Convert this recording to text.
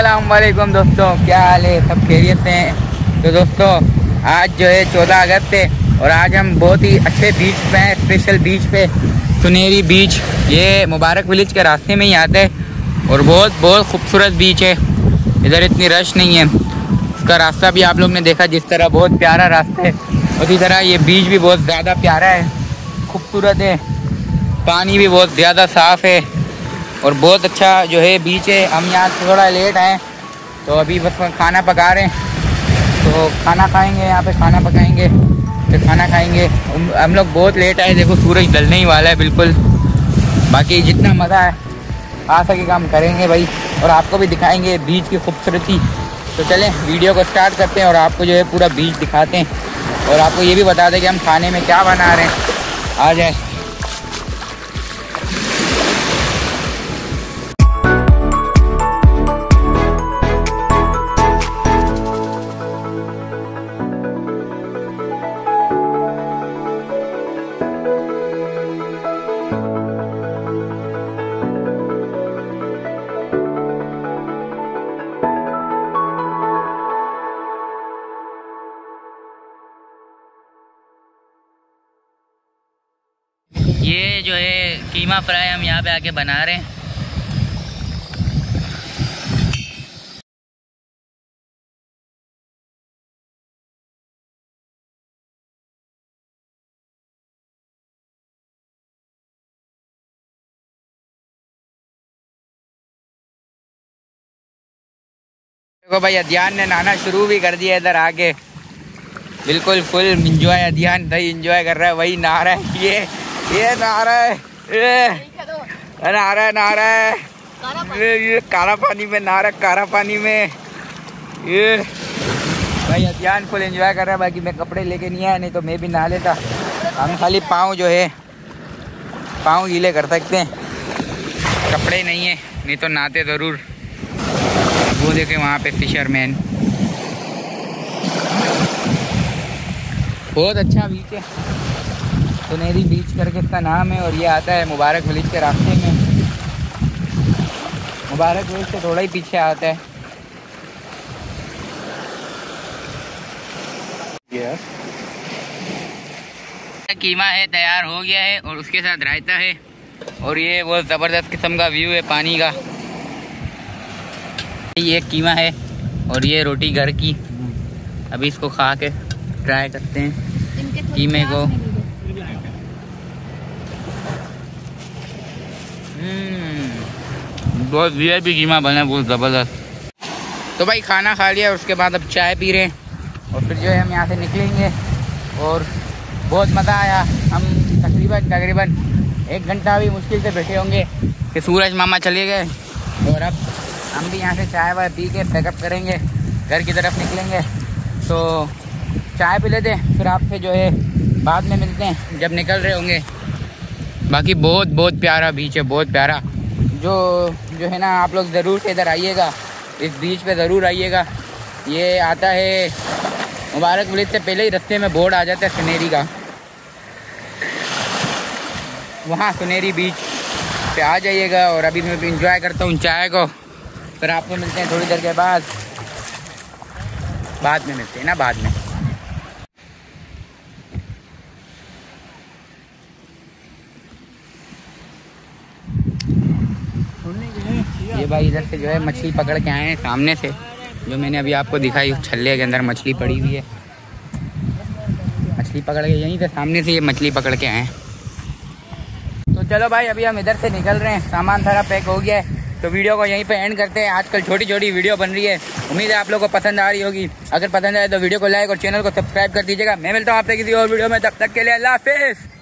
अस्सलाम वालेकुम दोस्तों, क्या हाल है? सब खैरियत से हैं? तो दोस्तों आज जो है 14 अगस्त है और आज हम बहुत ही अच्छे बीच पे हैं, स्पेशल बीच पे, सुनहरी बीच। ये मुबारक विलेज के रास्ते में ही आता है और बहुत खूबसूरत बीच है। इधर इतनी रश नहीं है। इसका रास्ता भी आप लोग ने देखा जिस तरह, बहुत प्यारा रास्ता है। उसी तरह ये बीच भी बहुत ज़्यादा प्यारा है, खूबसूरत है। पानी भी बहुत ज़्यादा साफ़ है और बहुत अच्छा जो है बीच है। हम यहाँ थोड़ा लेट आए तो अभी बस खाना पका रहे हैं, तो खाना खाएंगे, यहाँ पे खाना पकाएंगे, फिर खाना खाएंगे। हम लोग बहुत लेट आए, देखो सूरज ढलने ही वाला है बिल्कुल। बाकी जितना मज़ा है आ सकेगा हम करेंगे भाई, और आपको भी दिखाएंगे बीच की खूबसूरती। तो चलें वीडियो को स्टार्ट करते हैं और आपको जो है पूरा बीच दिखाते हैं और आपको ये भी बता दें कि हम खाने में क्या बना रहे हैं। आ जाए। ये जो है कीमा फ्राई हम यहाँ पे आके बना रहे हैं। देखो भाई, अदियान ने नहाना शुरू भी कर दिया इधर आके, बिल्कुल फुल इंजॉय। अदियान भाई इंजॉय कर रहा है, वही नहा रहा है। ये नहा रहा है, नहा रहा है ये काला पानी में नहा रहा है, काला पानी में। ये भाई अदियान फुल एंजॉय कर रहा है। बाकी मैं कपड़े लेके नहीं आया, नहीं तो मैं भी नहा लेता। हम खाली पाँव जो है पाँव गीले कर सकते हैं, कपड़े नहीं है, नहीं तो नहाते ज़रूर। वो देखे वहाँ पे फिशरमैन। बहुत अच्छा बीच है, सुनहरी बीच करके इसका नाम है और ये आता है मुबारक विलेज के रास्ते में। मुबारक विलेज से थोड़ा ही पीछे आता है। कीमा है, तैयार हो गया है और उसके साथ रायता है और ये बहुत ज़बरदस्त किस्म का व्यू है पानी का। ये कीमा है और ये रोटी घर की। अभी इसको खा के ट्राई करते हैं कीमे को। बहुत वीआईपी कीमा बना है, बहुत ज़बरदस्त। तो भाई खाना खा लिया, उसके बाद अब चाय पी रहे हैं और फिर जो है हम यहाँ से निकलेंगे। और बहुत मज़ा आया। हम तकरीबन 1 घंटा भी मुश्किल से बैठे होंगे कि सूरज मामा चले गए और अब हम भी यहाँ से चाय वाय पी के पैकअप करेंगे, घर की तरफ निकलेंगे। तो चाय पी लेते हैं, फिर आपसे जो है बाद में मिलते हैं जब निकल रहे होंगे। बाकी बहुत प्यारा बीच है, बहुत प्यारा। जो है ना, आप लोग ज़रूर से इधर आइएगा, इस बीच पे ज़रूर आइएगा। ये आता है मुबारक विलेज से पहले ही रास्ते में बोर्ड आ जाता है सुनहरी का, वहाँ सुनहरी बीच पे आ जाइएगा। और अभी मैं इंजॉय करता हूँ चाय को, फिर आपको मिलते हैं थोड़ी देर के बाद में मिलते हैं ना, बाद में। ये भाई इधर से जो है मछली पकड़ के आए हैं, सामने से जो मैंने अभी आपको दिखाई, उस छल्ले के अंदर मछली पड़ी हुई है। मछली पकड़ के यहीं से सामने से ये मछली पकड़ के आए हैं। तो चलो भाई, अभी हम इधर से निकल रहे हैं, सामान सारा पैक हो गया है। तो वीडियो को यहीं पे एंड करते हैं। आजकल छोटी वीडियो बन रही है, उम्मीद है आप लोगों को पसंद आ रही होगी। अगर पसंद आए तो वीडियो को लाइक और चैनल को सब्सक्राइब कर दीजिएगा। मैं मिलता हूँ आपसे किसी और वीडियो में, तब तक के लिए अल्लाह हाफिज़।